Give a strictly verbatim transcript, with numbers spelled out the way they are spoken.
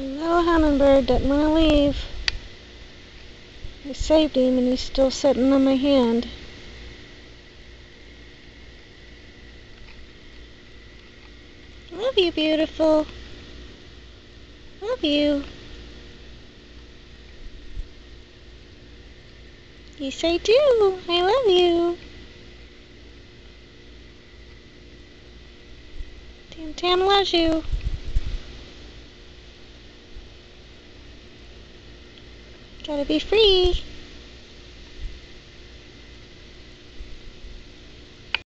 No, Hummingbird doesn't want to leave. I saved him and he's still sitting on my hand. Love you, beautiful. Love you. Yes, I do. I love you. Tam Tam loves you. Gotta be free.